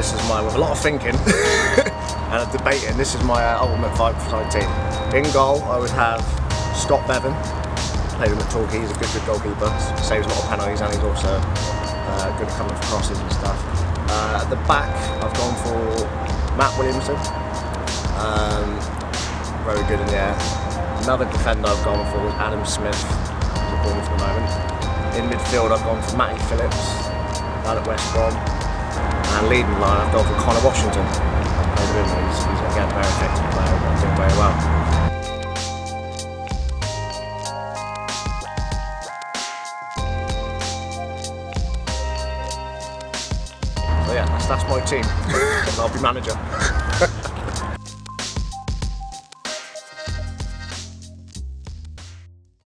this is my, with a lot of thinking and debating, this is my ultimate 5-side team. In goal, I would have Scott Bevan. Played him at Torquay, he's a good goalkeeper, saves a lot of penalties, and he's also good at coming for crosses and stuff. At the back, I've gone for Matt Williamson, very good in the air. Another defender I've gone for was Adam Smith, who's at Bournemouth at the moment. In midfield, I've gone for Matty Phillips, down at West Brom. And leading line, I've gone for Connor Washington. He's again a very effective player, and doing very well. So yeah, that's my team, and I'll be manager.